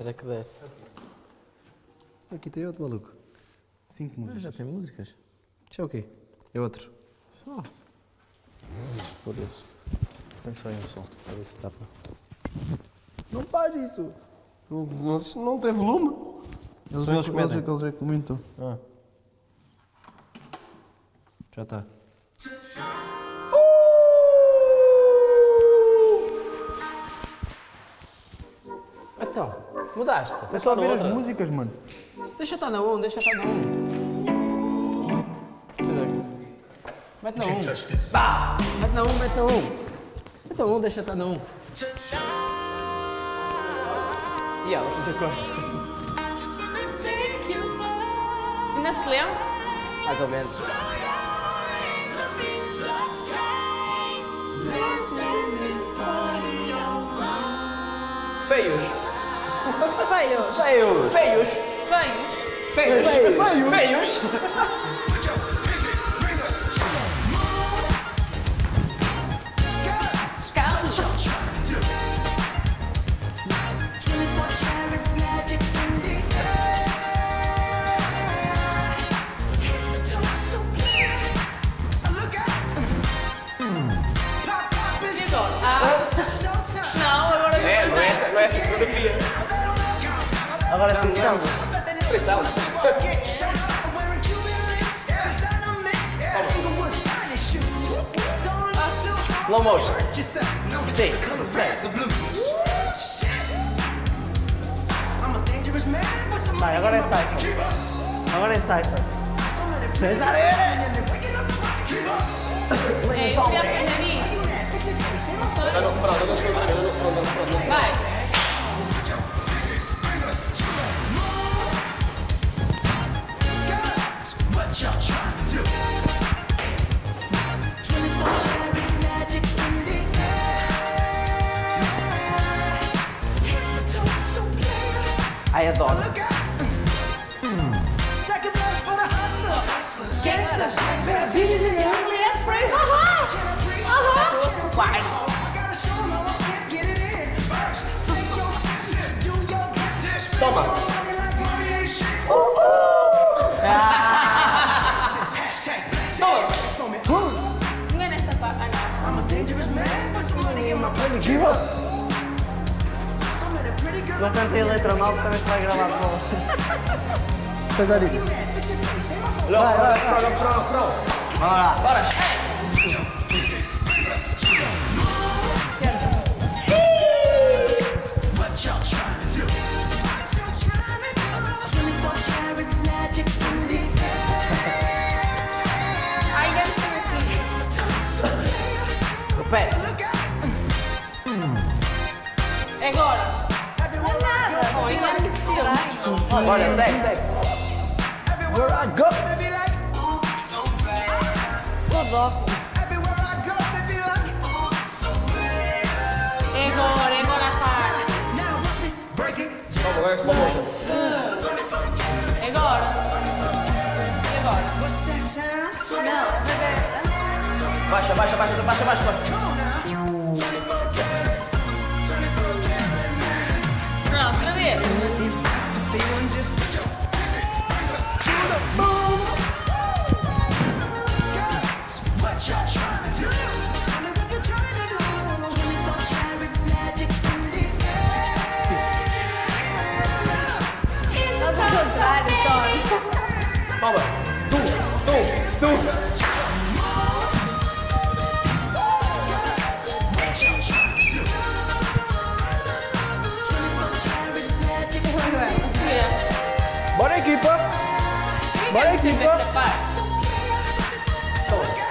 Era que desce. Aqui tem outro maluco. 5 músicas. Já tem músicas? Isto é o quê? É outro. Só. Por isso. Põe só em um som. A ver se dá para. Não faz isso! Não tem volume? Eles já comentam. Ah. Já está. Então, mudaste. É só ver as músicas, mano. Deixa estar na 1, deixa estar na 1. Mete na 1. Mete na 1, mete na 1. Mete na 1, deixa estar na 1. E ela, fazer cor. Ainda se lembra? Mais ou menos. Feios. Feios. Feios. Feios. Feios. Feios. Feios. Não, agora Não é esta fotografia. Agora é freestyle. Freestyle. Slow motion. Sim. Vai, agora é Cypher. Agora é Cypher. Cesariny. eu queria aprender isso. Vai. Ai, adoro. Gangsters. Bitches in the ugly ass frame. Vai. Toma. Não é nesta parte. Ah, Eu cantei a letra mal, também se vai gravar para o... Cesariny. Vai. Bora. Bora. ai, deve ser aqui. Repete. É agora. Não é nada. Oh, ainda não precisa. Bora, segue. Where I go. Rodó. É agora a parte. Agora slow motion. É agora. Não, Baixa. Pronto, outra vez. Estás a gozar, Tony. Toma. Tu. Bora, equipa. Essa parte. Toma.